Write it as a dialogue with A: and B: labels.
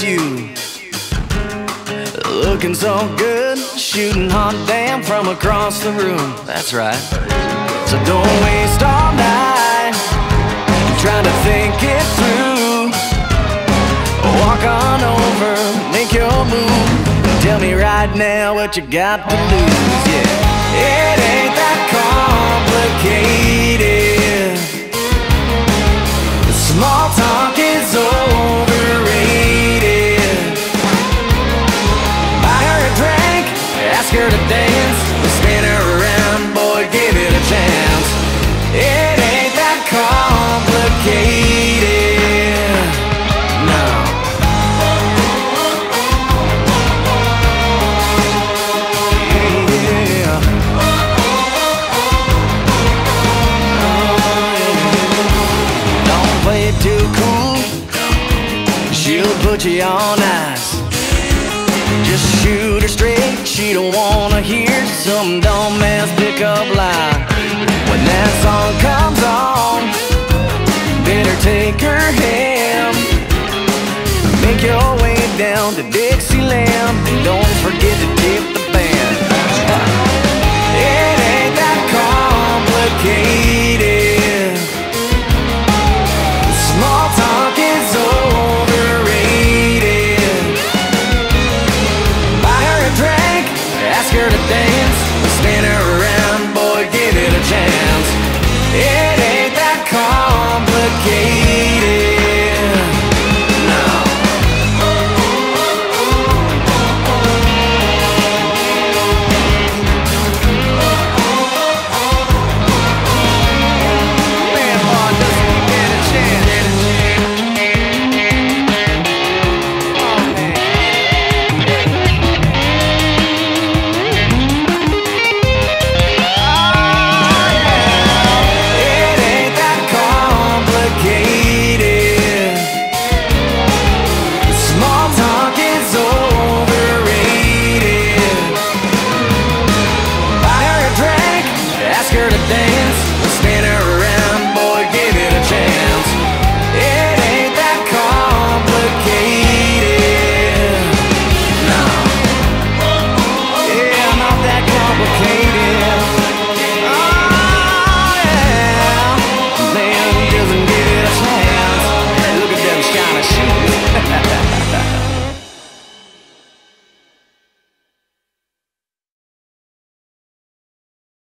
A: at you, looking so good, shooting hot damn from across the room. That's right. So don't waste all night trying to think it through. Walk on over, make your move. Tell me right now what you got to lose. Yeah, it ain't that complicated. The small talk is overrated. Buy her a drink, ask her to dance, spin her around, boy, give it a chance. It ain't that complicated. No. Yeah. Don't play it too cool, she'll put you on ice. Just shoot her straight, she don't wanna hear some dumbass pickup line. When that song comes on, better take her hand. Make your way down to Dixie, and don't forget to tip the band. It ain't that complicated.